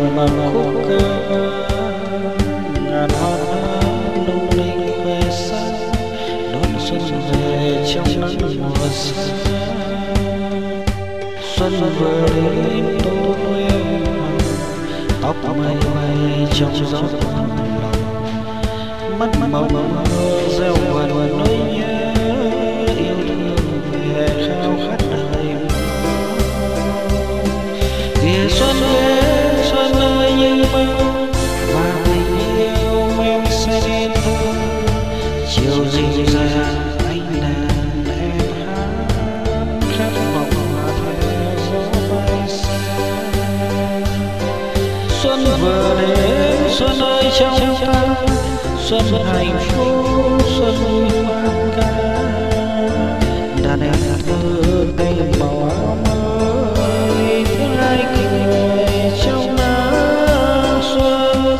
bằng khúc ca ngàn hoa thắm lung linh khoe sáng đón xuân về trong nắng mùa xa. Xuân vừa đến tôi em tóc mây bay trong gió lòng mắt màu mơ gieo vần nỗi nhớ yêu thương về khao khát đời. Kìa xuân đến xuân ơi như mơ và tình yêu em sẽ đến thơ chiều dịu dàng anh đàn em hát khát vọng mà theo gió bay xa. Xuân vừa đến xuân ơi trong ta xuân hạnh phúc xuân vui mang ca đàn em thơ tay màu áo mới tiếng ai cười trong nắng xuân.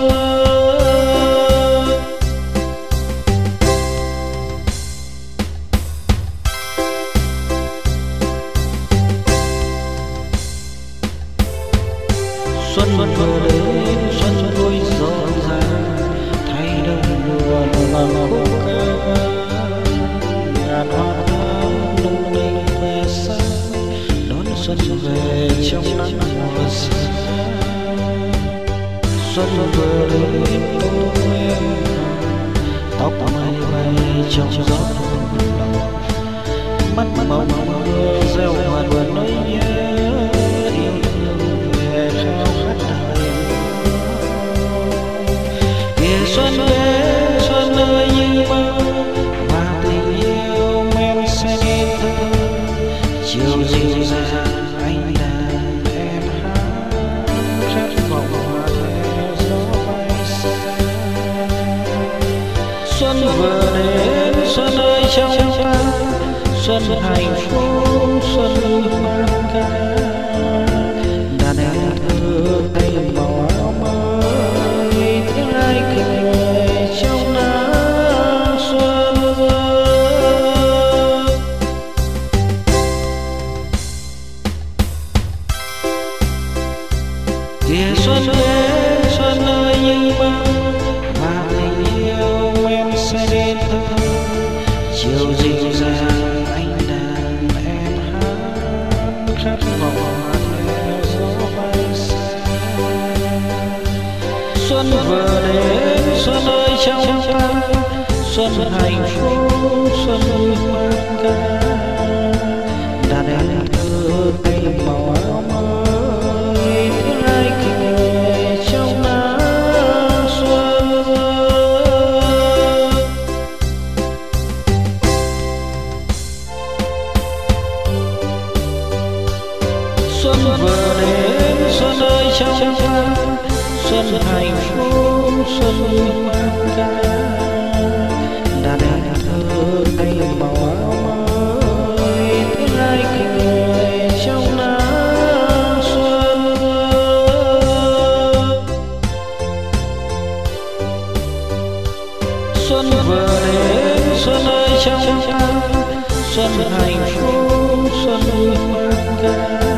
Xuân vừa đến xuân vui rộn ràng thay đông buồn bằng khúc ca ngàn hoa thắm lung linh khoe sáng đón xuân về trong nắng mùa xa. Xuân vừa đến tôi em tóc mây bay trong gió lòng mắt màu mơ gieo vần nỗi nhớ yêu thương về khao khát đời. Kìa xuân đến xuân ơi như mơ và tình yêu em sẽ đến thơ chiều dịu dàng anh đàn em hát khát vọng hòa theo gió bay xa. Xuân vừa đến xuân ơi trong ta xuân hạnh phúc xuân vui mang ca đàn em thơ tay màu áo mới tiếng ai cười trong nắng xuân. Kìa xuân đến xuân ơi như mơ và tình yêu em sẽ đến thơ chiều dịu dàng anh đàn em hát khát vọng hòa theo gió bay xa. Xuân vừa đến xuân ơi trong ta xuân hạnh phúc xuân vui mang ca đàn em thơ tay màu áo mới tiếng ai cười trong nắng xuân. Xuân vừa đến xuân ơi trong ta xuân hạnh phúc xuân vui mang ca đàn em thơ tay màu áo mới tiếng ai cười trong nắng xuân. Xuân vừa đến xuân ơi trong ta xuân hạnh phúc xuân vui mang ca